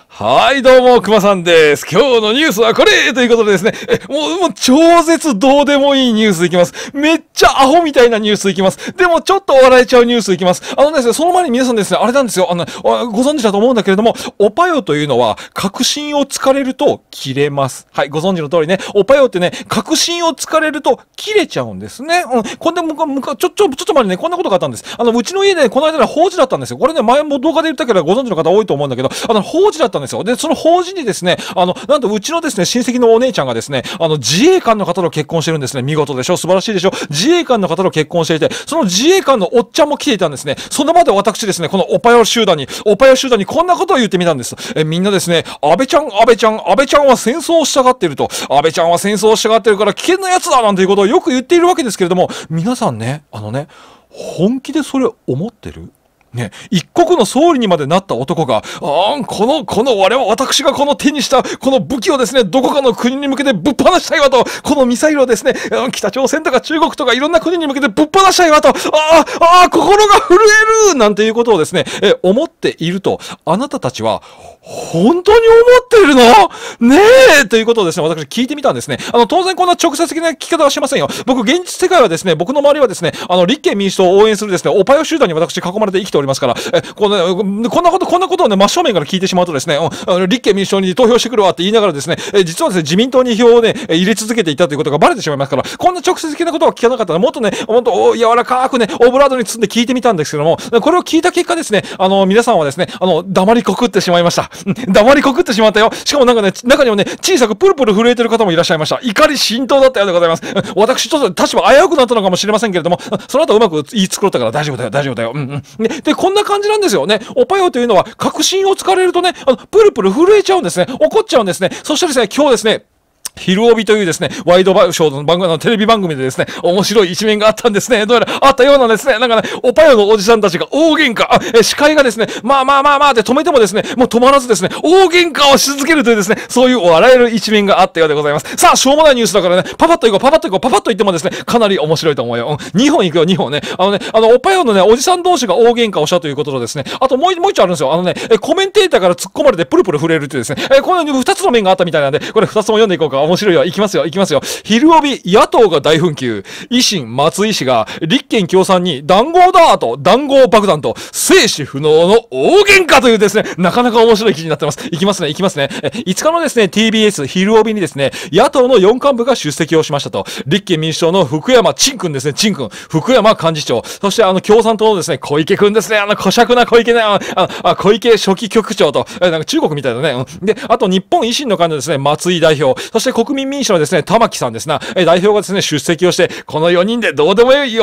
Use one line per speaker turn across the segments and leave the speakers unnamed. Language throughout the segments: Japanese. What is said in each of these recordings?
はい、どうも、熊さんです。今日のニュースはこれということでですね、もう超絶どうでもいいニュースいきます。めっちゃアホみたいなニュースいきます。でもちょっと笑えちゃうニュースいきます。ですね、その前に皆さんですね、あれなんですよ。ご存知だと思うんだけれども、おぱよというのは、確信をつかれると切れます。はい、ご存知の通りね、おぱよってね、確信をつかれると切れちゃうんですね。こんで、ちょっと前にね、こんなことがあったんです。うちの家で、ね、この間ね、法事だったんですよ。これね、前も動画で言ったけど、ご存知の方多いと思うんだけど、法事だったんですよ。で、その法事にですね、なんとうちのですね、親戚のお姉ちゃんがですね、自衛官の方と結婚してるんですね。見事でしょ？素晴らしいでしょ？自衛官の方と結婚していて、その自衛官のおっちゃんも来ていたんですね。その場で私ですね、このおぱよ集団にこんなことを言ってみたんです。みんなですね、安倍ちゃんは戦争をしたがっていると。安倍ちゃんは戦争をしたがっているから危険な奴だなんていうことをよく言っているわけですけれども、皆さんね、本気でそれ思ってる？ね、一国の総理にまでなった男が、私がこの手にしたこの武器をですね、どこかの国に向けてぶっ放したいわと、このミサイルをですね、北朝鮮とか中国とかいろんな国に向けてぶっ放したいわと、心が震えるなんていうことをですね、思っていると、あなたたちは、本当に思っているのねえということをですね、私聞いてみたんですね。当然こんな直接的な聞き方はしませんよ。僕、現実世界はですね、僕の周りはですね、立憲民主党を応援するですね、おぱよ集団に私囲まれて生きておりますから、こんなことをね、真正面から聞いてしまうとですね、立憲民主党に投票してくるわって言いながらですね、実はですね、自民党に票をね、入れ続けていたということがバレてしまいますから、こんな直接的なことを聞かなかったら、もっと柔らかくね、オブラートに包んで聞いてみたんですけども、これを聞いた結果ですね、皆さんはですね、黙りこくってしまいました。黙りこくってしまったよ。しかもなんかね、中にはね、小さくプルプル震えてる方もいらっしゃいました。怒り心頭だったようでございます。私ちょっと立場危うくなったのかもしれませんけれども、その後うまく言い繕ったから大丈夫だよ。で、こんな感じなんですよね。おぱよというのは、確信をつかれるとね、プルプル震えちゃうんですね。怒っちゃうんですね。そしてですね、今日ですね、昼帯というですね、ワイドショーの番組テレビ番組でですね、面白い一面があったんですね。どうやらあったようなんですね。なんかね、おぱよのおじさんたちが大喧嘩、司会がですね、まあって止めてもですね、もう止まらずですね、大喧嘩をし続けるというですね、そういう笑える一面があったようでございます。さあ、しょうもないニュースだからね、パパッと言ってもですね、かなり面白いと思うよ。2本行くよ、2本ね。おぱよのね、おじさん同士が大喧嘩をしたということとですね、あともう一丁あるんですよ。コメンテーターから突っ込まれてプルプル震えるっていうですね、この2つの面があったみたいなんで、これ2つも読んでいこうか。面白いよ。いきますよ。昼帯、野党が大紛糾。維新、松井氏が、立憲共産に談合だと、談合爆弾と、生死不能の大喧嘩というですね、なかなか面白い記事になってます。いきますね。5日のですね、TBS 昼帯にですね、野党の4幹部が出席をしましたと。立憲民主党の福山陳君ですね、福山幹事長。そして共産党のですね、小池君ですね、小尺な小池ね、小池書記局長と、なんか中国みたいだね。で、あと日本維新の会のですね、松井代表。そして国民民主のですね、玉木さんですな、代表がですね、出席をして、この4人でどうでもいい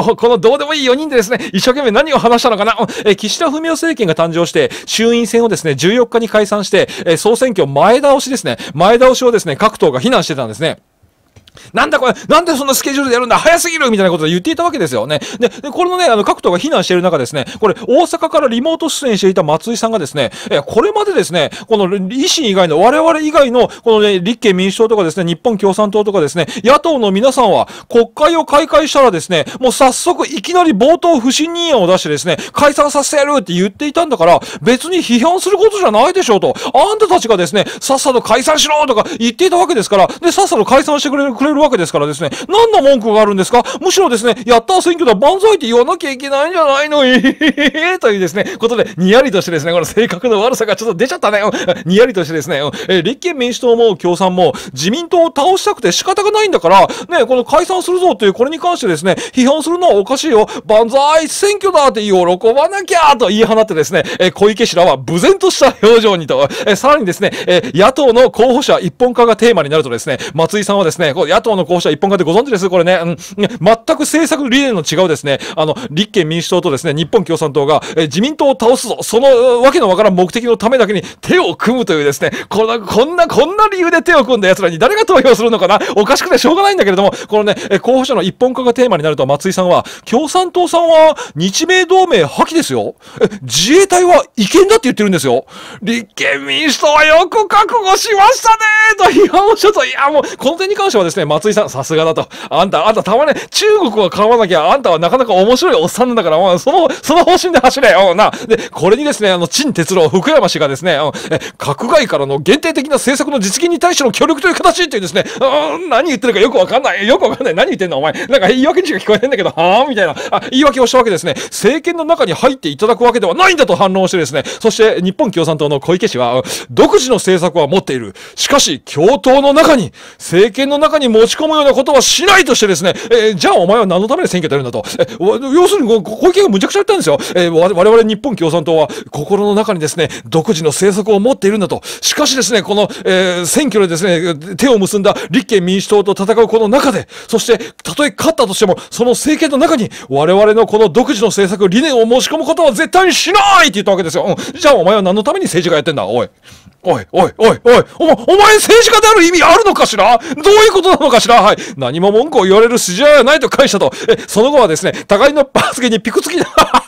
4人でですね、一生懸命何を話したのかな。岸田文雄政権が誕生して、衆院選をですね、14日に解散して、総選挙前倒しをですね、各党が非難してたんですね。なんだこれ、なんでそんなスケジュールでやるんだ、早すぎるみたいなことで言っていたわけですよね。で、これのね、各党が非難している中ですね、これ、大阪からリモート出演していた松井さんがですね、これまでですね、この維新以外の、我々以外の、このね、立憲民主党とかですね、日本共産党とかですね、野党の皆さんは、国会を開会したらですね、もう早速いきなり冒頭不信任案を出してですね、解散させてやるって言っていたんだから、別に批判することじゃないでしょうと。あんたたちがですね、さっさと解散しろとか言っていたわけですから、で、さっさと解散してくれるわけですからですね、何の文句があるんですか？むしろですね、やった選挙だ、万歳って言わなきゃいけないんじゃないのというですね、ことで、にやりとしてですね、この性格の悪さがちょっと出ちゃったね。にやりとしてですね、立憲民主党も共産も自民党を倒したくて仕方がないんだから、ね、この解散するぞというこれに関してですね、批判するのはおかしいよ。万歳選挙だって喜ばなきゃと言い放ってですね、小池氏らは無然とした表情にと、さらにですね、野党の候補者一本化がテーマになるとですね、松井さんはですね、野党の候補者一本化ってご存知ですこれね、全く政策理念の違うですね、立憲民主党とですね、日本共産党が、自民党を倒すぞ、そのわけのわからん目的のためだけに手を組むというですね、こんな理由で手を組んだ奴らに誰が投票するのかな、おかしくてしょうがないんだけれども、このね、候補者の一本化がテーマになると松井さんは、共産党さんは日米同盟破棄ですよ。自衛隊は違憲だって言ってるんですよ。立憲民主党はよく覚悟しましたねと批判をちょっと、いやもう、この点に関してはですね、 松井さん、さすがだと。あんたたまね、中国は買わなきゃ、あんたはなかなか面白いおっさんなんだから、その方針で走れよ、な。で、これにですね、陳哲郎、福山氏がですね、閣外からの限定的な政策の実現に対しての協力という形っていうですね、何言ってるかよくわかんない。何言ってんのお前。なんか言い訳にしか聞こえないんだけど、みたいな。言い訳をしたわけですね。政権の中に入っていただくわけではないんだと反論をしてですね、そして日本共産党の小池氏は、独自の政策は持っている。しかし、共闘の中に、政権の中に持ち込むようなことはしないとしてですね、じゃあお前は何のために選挙出るんだと。要するに、小池がむちゃくちゃ言ったんですよ。我々日本共産党は、心の中にですね、独自の政策を持っているんだと。しかしですね、この、選挙でですね、手を結んだ立憲民主党と戦うこの中で、そして、たとえ勝ったとしても、その政権の中に、我々のこの独自の政策、理念を申し込むことは絶対にしないって言ったわけですよ。じゃあお前は何のために政治家やってんだおい。お前政治家である意味あるのかしら？どういうことなのかしら？はい。何も文句を言われる筋合いはないと返したと。その後はですね、互いの発言にピクつきな、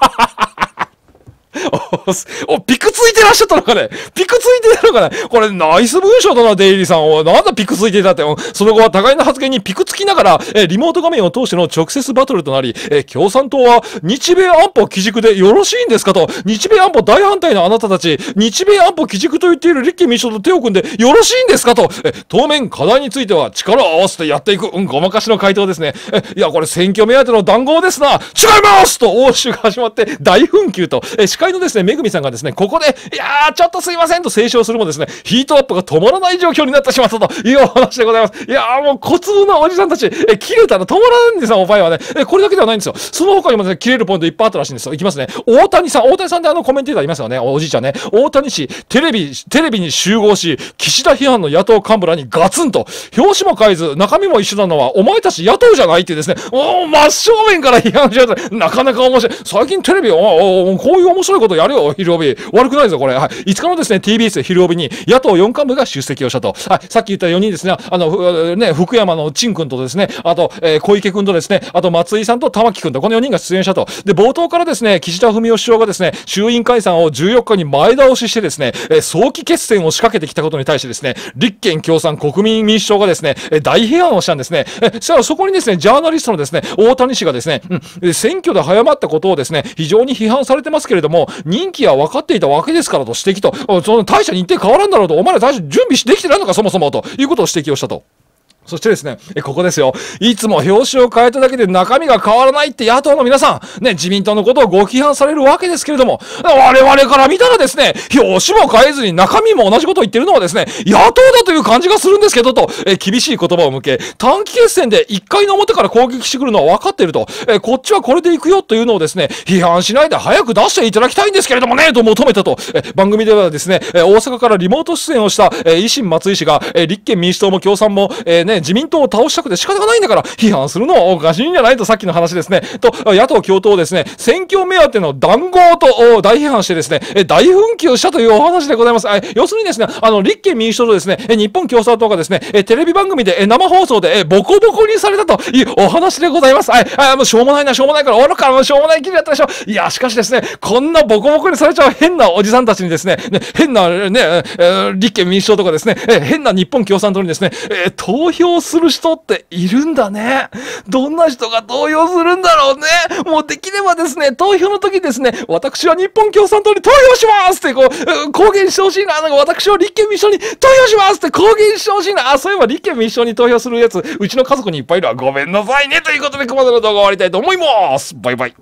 ピクついてらっしゃったのかね？ピクついてたのかね？これナイス文章だな、デイリーさん。なんだピクついてたって。その後は互いの発言にピクつきながら、リモート画面を通しての直接バトルとなり、共産党は日米安保基軸でよろしいんですかと。日米安保大反対のあなたたち、日米安保基軸と言っている立憲民主党と手を組んでよろしいんですかと。当面課題については力を合わせてやっていく。ごまかしの回答ですね。いや、これ選挙目当ての談合ですな。違いますと応酬が始まって大紛糾と。司会のですね、めぐみさんがですね、ここで、いやー、ちょっとすいませんと斉唱するもですね、ヒートアップが止まらない状況になってしまったというお話でございます。いやー、もう小粒なおじさんたち、切れたら止まらないんですよ、お前はね。これだけではないんですよ。その他にもですね、切れるポイントいっぱいあったらしいんですよ。いきますね。大谷さんってコメンテーターいますよね。おじいちゃんね。大谷氏、テレビに集合し、岸田批判の野党幹部らにガツンと、表紙も変えず、中身も一緒なのは、お前たち野党じゃないっていうですね、真正面から批判しちゃう。なかなか面白い。最近テレビ、こういう面白いことやるよ、昼帯。悪くないですよ、これ。はい。5日のですね、TBS 昼帯に野党4幹部が出席をしたと。はい。さっき言った4人ですね、福山の陳君とですね、あと、小池君とですね、あと松井さんと玉木君と、この4人が出演したと。で、冒頭からですね、岸田文雄首相がですね、衆院解散を14日に前倒ししてですね、早期決戦を仕掛けてきたことに対してですね、立憲共産国民民主党がですね、大批判をしたんですね。そこにですね、ジャーナリストのですね、大谷氏がですね、選挙で早まったことをですね、非常に批判されてますけれども、任期は分かっていたわけですからと指摘と、その大した日程変わらんだろうと、お前ら大した準備できてないのかそもそもということを指摘をしたと。そしてですね、ここですよ。いつも表紙を変えただけで中身が変わらないって野党の皆さん、ね、自民党のことをご批判されるわけですけれども、我々から見たらですね、表紙も変えずに中身も同じことを言ってるのはですね、野党だという感じがするんですけどと、厳しい言葉を向け、短期決戦で1回の表から攻撃してくるのは分かっていると、こっちはこれで行くよというのをですね、批判しないで早く出していただきたいんですけれどもね、と求めたと、番組ではですね、大阪からリモート出演をした、維新松井氏が、立憲民主党も共産も、自民党を倒したくて仕方がないんだから批判するのはおかしいんじゃないと、さっきの話ですね。と、野党共闘をですね、選挙目当ての談合と大批判してですね、大紛糾したというお話でございます。要するにですね、立憲民主党とですね、日本共産党がですね、テレビ番組で生放送でボコボコにされたというお話でございます。もうしょうもないから終わるから、しょうもない気になったでしょ。いや、しかしですね、こんなボコボコにされちゃう変なおじさんたちにですね、変なね、立憲民主党とかですね、変な日本共産党にですね、投票する人っているんだね。どんな人が投票するんだろうね。もうできればですね、投票の時ですね、私は日本共産党に投票しますって公言してほしいな。なんか私は立憲民主党に投票しますって公言してほしいな。そういえば立憲民主党に投票するやつ、うちの家族にいっぱいいるわ。ごめんなさいね。ということで、ここまでの動画終わりたいと思います。バイバイ。